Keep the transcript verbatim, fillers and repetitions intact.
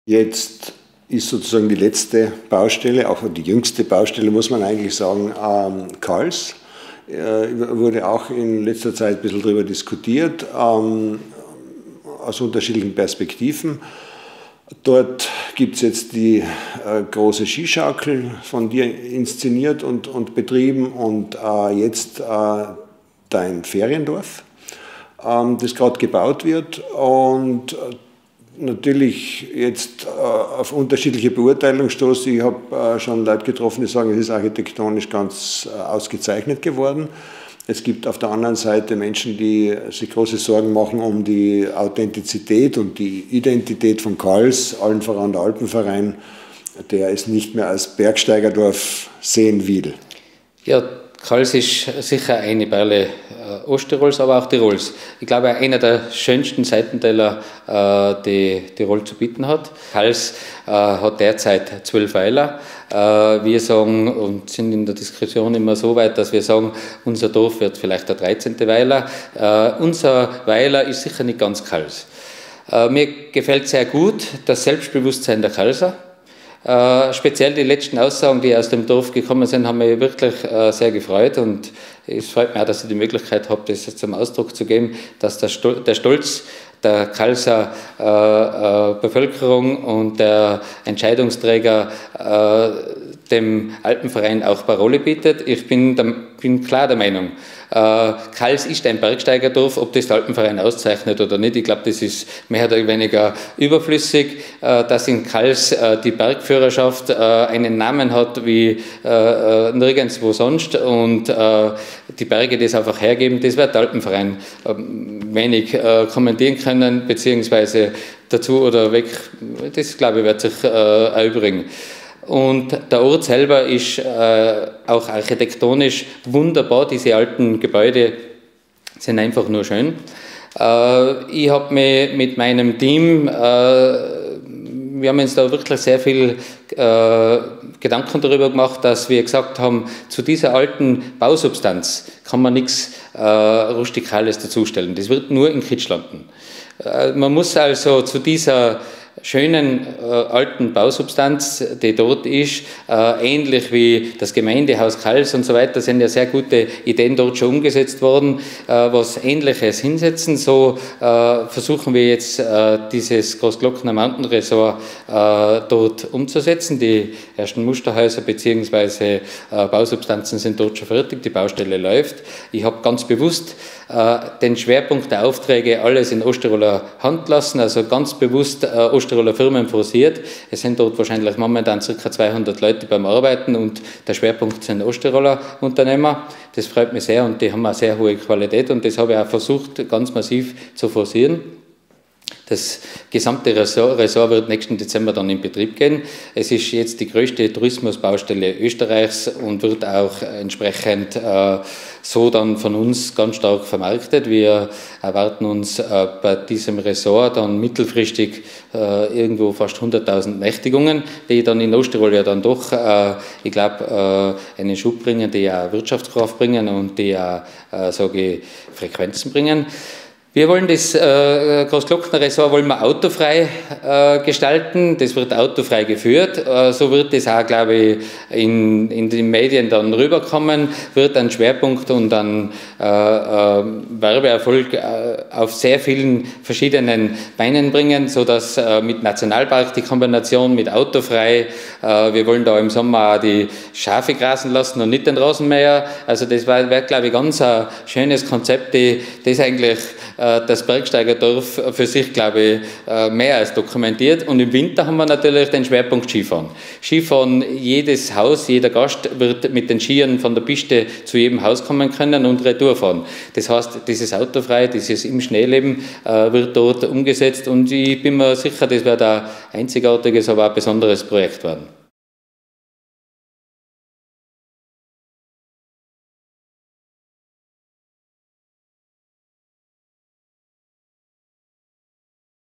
Jetzt ist sozusagen die letzte Baustelle, auch die jüngste Baustelle, muss man eigentlich sagen, ähm, Kals. Äh, wurde auch in letzter Zeit ein bisschen darüber diskutiert, ähm, aus unterschiedlichen Perspektiven. Dort gibt es jetzt die äh, große Skischaukel, von dir inszeniert und, und betrieben, und äh, jetzt äh, dein Feriendorf, ähm, das gerade gebaut wird, und äh, natürlich jetzt äh, auf unterschiedliche Beurteilungen stoße. Ich habe äh, schon Leute getroffen, die sagen, es ist architektonisch ganz äh, ausgezeichnet geworden. Es gibt auf der anderen Seite Menschen, die sich große Sorgen machen um die Authentizität und die Identität von Kals, allen voran der Alpenverein, der es nicht mehr als Bergsteigerdorf sehen will. Ja, Kals ist sicher eine Perle äh, Osttirols, aber auch Tirols. Ich glaube, einer der schönsten Seitentäler, äh, die Tirol zu bieten hat. Kals äh, hat derzeit zwölf Weiler. Äh, wir sagen und sind in der Diskussion immer so weit, dass wir sagen, unser Dorf wird vielleicht der dreizehnte Weiler. Äh, unser Weiler ist sicher nicht ganz Kals. Äh, mir gefällt sehr gut das Selbstbewusstsein der Kalser. Äh, speziell die letzten Aussagen, die aus dem Dorf gekommen sind, haben mich wirklich äh, sehr gefreut, und es freut mich auch, dass ich die Möglichkeit habe, das zum Ausdruck zu geben, dass der, Stol der Stolz der Kalser äh, äh, Bevölkerung und der Entscheidungsträger äh, dem Alpenverein auch Parole bietet. Ich bin, der, bin klar der Meinung, äh, Kals ist ein Bergsteigerdorf, ob das der Alpenverein auszeichnet oder nicht. Ich glaube, das ist mehr oder weniger überflüssig, äh, dass in Kals äh, die Bergführerschaft äh, einen Namen hat wie äh, nirgendwo sonst, und äh, die Berge das einfach hergeben. Das wird der Alpenverein äh, wenig äh, kommentieren können, beziehungsweise dazu oder weg. Das, glaube ich, wird sich äh, erübrigen. Und der Ort selber ist äh, auch architektonisch wunderbar. Diese alten Gebäude sind einfach nur schön. Äh, ich habe mich mit meinem Team, äh, wir haben uns da wirklich sehr viel äh, Gedanken darüber gemacht, dass wir gesagt haben, zu dieser alten Bausubstanz kann man nichts äh, Rustikales dazustellen. Das wird nur in Kitsch landen. Äh, man muss also zu dieser schönen äh, alten Bausubstanz, die dort ist, äh, ähnlich wie das Gemeindehaus Kals und so weiter, sind ja sehr gute Ideen dort schon umgesetzt worden, äh, was Ähnliches hinsetzen. So äh, versuchen wir jetzt äh, dieses Großglockner Mountain Resort äh, dort umzusetzen. Die ersten Musterhäuser bzw. äh, Bausubstanzen sind dort schon fertig, die Baustelle läuft. Ich habe ganz bewusst äh, den Schwerpunkt der Aufträge alles in Osttiroler Hand lassen, also ganz bewusst äh, Osttiroler Firmen forciert. Es sind dort wahrscheinlich momentan ca. zweihundert Leute beim Arbeiten, und der Schwerpunkt sind Osttiroler Unternehmer. Das freut mich sehr, und die haben eine sehr hohe Qualität, und das habe ich auch versucht, ganz massiv zu forcieren. Das gesamte Ressort, Ressort wird nächsten Dezember dann in Betrieb gehen. Es ist jetzt die größte Tourismusbaustelle Österreichs und wird auch entsprechend äh, so dann von uns ganz stark vermarktet. Wir erwarten uns äh, bei diesem Ressort dann mittelfristig äh, irgendwo fast hunderttausend Nächtigungen, die dann in Osttirol ja dann doch, äh, ich glaube, äh, einen Schub bringen, die ja Wirtschaftskraft bringen und die ja, äh, sage ich, Frequenzen bringen. Wir wollen das äh, Großglockner Resort wollen wir autofrei äh, gestalten. Das wird autofrei geführt. Äh, so wird das auch, glaube ich, in, in den Medien dann rüberkommen. Wird ein Schwerpunkt und ein äh, äh, Werbeerfolg äh, auf sehr vielen verschiedenen Beinen bringen, sodass äh, mit Nationalpark die Kombination mit autofrei, äh, wir wollen da im Sommer auch die Schafe grasen lassen und nicht den Rasenmäher. Also das wird, glaube ich, ganz ein schönes Konzept, die, das eigentlich das Bergsteigerdorf für sich, glaube ich, mehr als dokumentiert. Und im Winter haben wir natürlich den Schwerpunkt Skifahren. Skifahren, jedes Haus, jeder Gast wird mit den Skiern von der Piste zu jedem Haus kommen können und Retour fahren. Das heißt, dieses Autofrei, dieses im Schneeleben wird dort umgesetzt, und ich bin mir sicher, das wird ein einzigartiges, aber auch besonderes Projekt werden.